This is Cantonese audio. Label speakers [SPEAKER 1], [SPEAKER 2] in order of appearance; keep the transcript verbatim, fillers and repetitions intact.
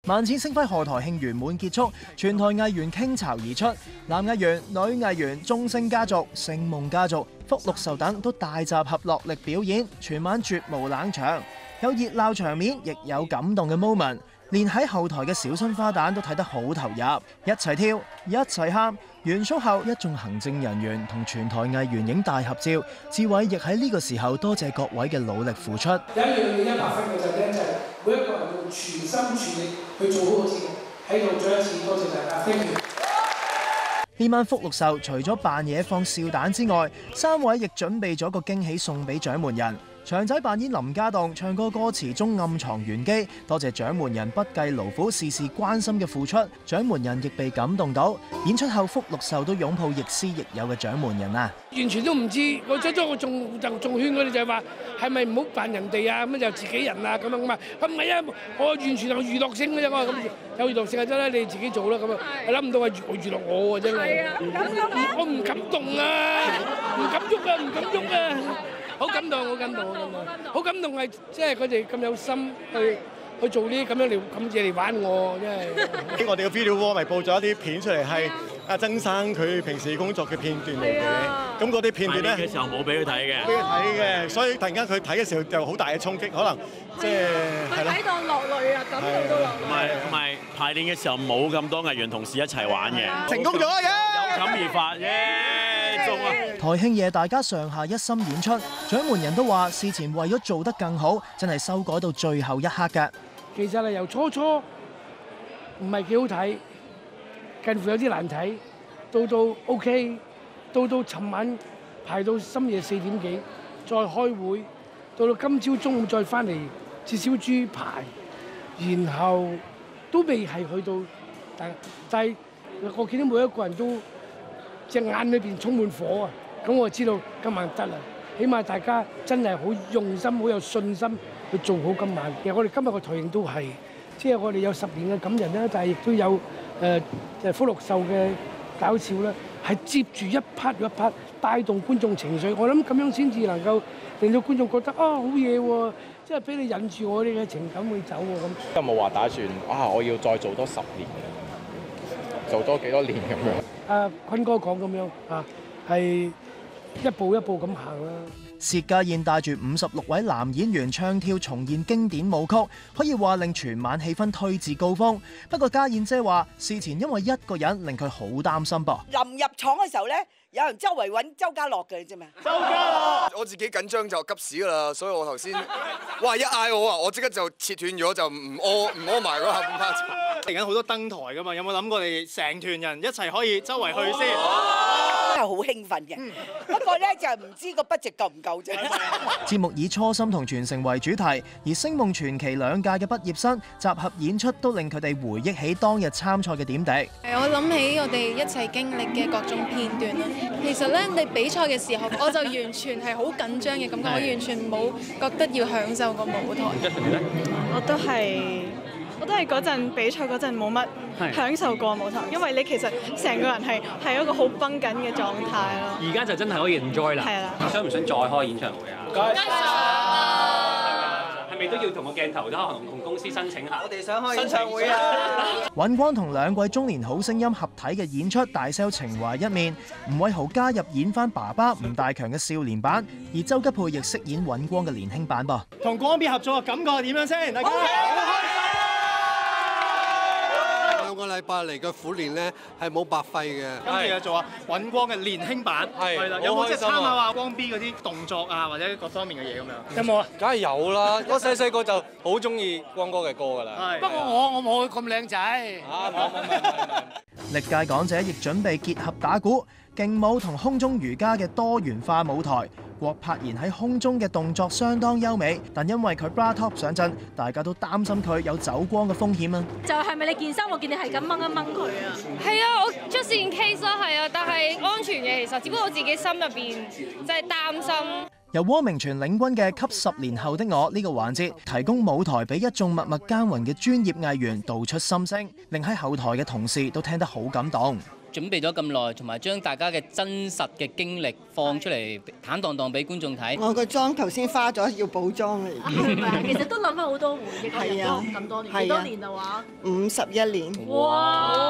[SPEAKER 1] 萬千星輝賀台慶圓滿結束，全台藝員傾巢而出，男藝員、女藝員、眾星家族、星夢家族、福祿壽等都大集合落力表演，全晚絕無冷場，有熱鬧場面，亦有感動嘅 moment。連喺後台嘅小新花旦都睇得好投入，一齊跳，一齊喊。完 show 後，一眾行政人員同全台藝員影大合照。志偉亦喺呢個時候多謝各位嘅努力付出。
[SPEAKER 2] 有一樣嘢一百分嘅就係，就係每一個人用全心全力去做好個節目。喺度再一次多謝大家 ，thank you。
[SPEAKER 1] 呢晚福祿壽除咗扮嘢放笑彈之外，三位亦準備咗個驚喜送俾獎門人。長仔扮演林家棟，唱歌歌詞中暗藏玄機，多謝獎門人不計勞苦、事事關心嘅付出，獎門人亦被感動到。演出後，福祿壽都擁抱亦師亦友嘅獎門人啊！
[SPEAKER 2] 完全都唔知，我初初我仲就仲勸佢哋就係話，係咪唔好扮人哋啊？咁就自己人啊咁樣咁啊？唔係啊，我完全係娛樂性嘅啫，我咁有娛樂性就得啦，你自己做啦咁啊！我諗唔到係娛娛樂我啊真係，我唔敢動啊，唔敢喐啊，唔敢喐啊！好感動，好感動，好感動，好感動係即係佢哋咁有心去去做呢啲咁樣嚟咁嘢嚟玩我，真係。
[SPEAKER 3] 我哋嘅 video wall 咪播咗一啲片出嚟，係阿曾生佢平時工作嘅片段嚟嘅。咁嗰啲片段咧，
[SPEAKER 4] 嘅時候冇俾佢睇嘅，
[SPEAKER 3] 俾佢睇嘅，所以突然間佢睇嘅時候就好大嘅衝擊，可能即係係咯。
[SPEAKER 5] 睇到落淚啊，感動到落淚。
[SPEAKER 4] 同埋同埋排練嘅時候冇咁多藝員同事一齊玩嘅，
[SPEAKER 3] 成功咗嘅，
[SPEAKER 4] 有感而發啫。
[SPEAKER 1] 台慶夜大家上下一心演出，獎門人都話事前為咗做得更好，真係修改到最後一刻嘅。
[SPEAKER 2] 其實係由初初唔係幾好睇，近乎有啲難睇，到到 OK， 到到尋晚排到深夜四點幾，再開會，到到今朝中午再翻嚟切燒豬排，然後都未係去到，但但係我見到每一個人都隻眼裏邊充滿火啊！咁我知道今晚得啦，起碼大家真係好用心、好有信心去做好今晚。其實我哋今日個台慶都係，即係我哋有十年嘅感人啦，但係亦都有誒誒、呃、福祿壽嘅搞笑啦，係接住一 part 一 part 帶動觀眾情緒。我諗咁樣先至能夠令到觀眾覺得啊好嘢喎，即係俾你引住我哋嘅情感去走喎咁。
[SPEAKER 6] 有冇話打算啊？我要再做多十年，做多幾多年咁樣？
[SPEAKER 2] 啊，坤哥講咁樣啊，係一步一步咁行啦。
[SPEAKER 1] 薛家燕帶住五十六位男演員唱跳重現經典舞曲，可以話令全晚氣氛推至高峰。不過家燕姐話，事前因為一個人令佢好擔心噃。
[SPEAKER 7] 臨入廠嘅時候咧，有人周圍揾周家樂嘅，你知嘛？
[SPEAKER 8] 周家樂，我自己緊張就急屎噶啦，所以我頭先，哇一嗌我啊，我即刻就切斷咗，就唔屙唔屙埋嗰下半 part。
[SPEAKER 9] 嚟緊好多登台噶嘛，有冇諗過你成團人一齊可以周圍去先？
[SPEAKER 7] 真係好興奮嘅，不過咧就係唔知個 budget 夠唔夠啫。
[SPEAKER 1] 節目以初心同傳承為主題，而星夢傳奇兩屆嘅畢業生集合演出，都令佢哋回憶起當日參賽嘅點滴。
[SPEAKER 5] 我諗起我哋一齊經歷嘅各種片段啦。其實咧，你比賽嘅時候，我就完全係好緊張嘅感覺，我完全冇覺得要享受個舞台。
[SPEAKER 10] 我都係。我都係嗰陣比賽嗰陣冇乜享受過舞台，因為你其實成個人係係一個好繃緊嘅狀態咯。
[SPEAKER 11] 而家就真係可以 enjoy 啦。係啦。想唔想再開演唱會啊？梗係想啦！係咪都要同個鏡頭都可能同公司申請下？我哋想開演唱會啊！
[SPEAKER 1] 尹光同兩季中年好聲音合體嘅演出大 sell 情懷一面，吳偉豪加入演翻爸爸吳大強嘅少年版，而周吉佩亦飾演尹光嘅年輕版噃。
[SPEAKER 9] 同光 B 合作嘅感覺係點樣先？大家。
[SPEAKER 12] 兩個禮拜嚟嘅苦練咧係冇白費嘅。
[SPEAKER 9] 今次又做啊尹光嘅年輕版，係啦，有冇即係參考下光 B 嗰啲動作啊，或者各方面嘅嘢咁樣？
[SPEAKER 2] 有冇啊？
[SPEAKER 12] 梗係有啦！我細細個就好中意光哥嘅歌㗎啦。
[SPEAKER 2] 不過我我冇佢咁靚仔。
[SPEAKER 12] 啊，冇冇冇冇。
[SPEAKER 1] 歷屆港姐亦準備結合打鼓、勁舞同空中瑜伽嘅多元化舞台。郭柏妍喺空中嘅動作相當優美，但因為佢 bra top 上陣，大家都擔心佢有走光嘅風險啊！
[SPEAKER 5] 就係咪你件衫？我見你係咁掹一掹佢啊！
[SPEAKER 13] 係啊，我 just in case 啦，係啊，但係安全嘅其實，只不過我自己心入邊就係擔心。
[SPEAKER 1] 由汪明荃領軍嘅《給十年後的我》呢個環節，提供舞台俾一眾默默耕耘嘅專業藝員道出心聲，令喺後台嘅同事都聽得好感動。
[SPEAKER 14] 準備咗咁耐，同埋將大家嘅真實嘅經歷放出嚟，坦蕩蕩俾觀眾睇。
[SPEAKER 15] 我個妝頭先花咗要補妝嚟。
[SPEAKER 16] 係咪？其實都諗翻好多回憶，
[SPEAKER 15] 係啊，
[SPEAKER 16] 咁多年，幾多年啊話？
[SPEAKER 15] 五十一年。
[SPEAKER 16] 哇！